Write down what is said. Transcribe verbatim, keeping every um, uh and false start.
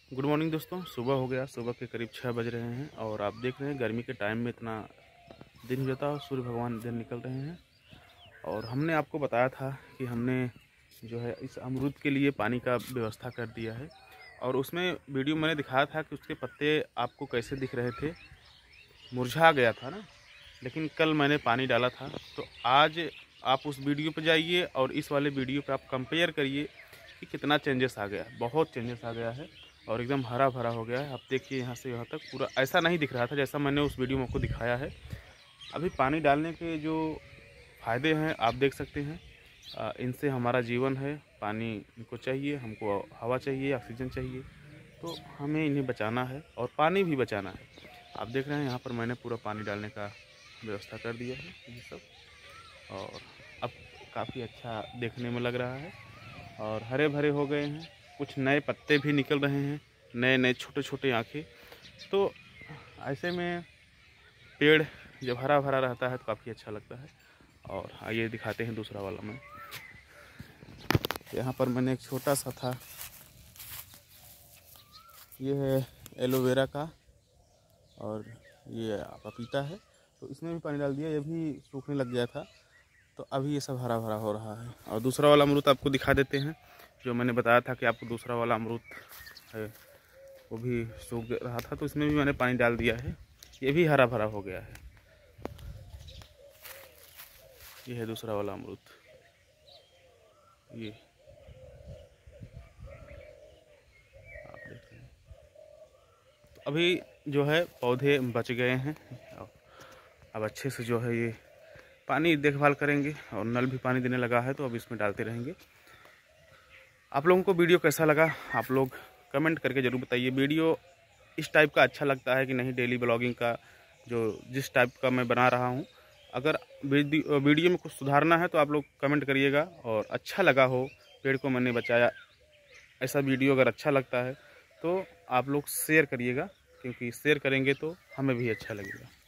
Good morning दोस्तों। सुबह हो गया, सुबह के करीब छः बज रहे हैं और आप देख रहे हैं गर्मी के टाइम में इतना दिन हो जाता है और सूर्य भगवान दिन निकल रहे हैं। और हमने आपको बताया था कि हमने जो है इस अमरूद के लिए पानी का व्यवस्था कर दिया है और उसमें वीडियो मैंने दिखाया था कि उसके पत्ते आपको कैसे दिख रहे थे, मुरझा गया था ना। लेकिन कल मैंने पानी डाला था, तो आज आप उस वीडियो पर जाइए और इस वाले वीडियो पर आप कंपेयर करिए कि कितना चेंजेस आ गया। बहुत चेंजेस आ गया है और एकदम हरा भरा हो गया है। आप देखिए यहाँ से यहाँ तक पूरा ऐसा नहीं दिख रहा था जैसा मैंने उस वीडियो में आपको दिखाया है। अभी पानी डालने के जो फ़ायदे हैं आप देख सकते हैं। आ, इनसे हमारा जीवन है। पानी इनको चाहिए, हमको हवा चाहिए, ऑक्सीजन चाहिए, तो हमें इन्हें बचाना है और पानी भी बचाना है। आप देख रहे हैं यहाँ पर मैंने पूरा पानी डालने का व्यवस्था कर दिया है ये सब, और अब काफ़ी अच्छा देखने में लग रहा है और हरे भरे हो गए हैं। कुछ नए पत्ते भी निकल रहे हैं, नए नए छोटे छोटे आँखें। तो ऐसे में पेड़ जब हरा भरा रहता है तो काफ़ी अच्छा लगता है। और आइए दिखाते हैं दूसरा वाला। मैं यहाँ पर मैंने एक छोटा सा था, ये है एलोवेरा का और ये पपीता है, तो इसमें भी पानी डाल दिया, ये भी सूखने लग गया था, तो अभी ये सब हरा भरा हो रहा है। और दूसरा वाला अमरूद आपको दिखा देते हैं, जो मैंने बताया था कि आपको दूसरा वाला अमरूद है वो भी सूख रहा था, तो इसमें भी मैंने पानी डाल दिया है, ये भी हरा भरा हो गया है। ये है दूसरा वाला अमरूद, ये आप देख रहे हैं। तो अभी जो है पौधे बच गए हैं, अब अच्छे से जो है ये पानी देखभाल करेंगे और नल भी पानी देने लगा है, तो अब इसमें डालते रहेंगे। आप लोगों को वीडियो कैसा लगा आप लोग कमेंट करके ज़रूर बताइए। वीडियो इस टाइप का अच्छा लगता है कि नहीं, डेली ब्लॉगिंग का जो जिस टाइप का मैं बना रहा हूँ। अगर वीडियो में कुछ सुधारना है तो आप लोग कमेंट करिएगा, और अच्छा लगा हो, पेड़ को मैंने बचाया, ऐसा वीडियो अगर अच्छा लगता है तो आप लोग शेयर करिएगा, क्योंकि शेयर करेंगे तो हमें भी अच्छा लगेगा।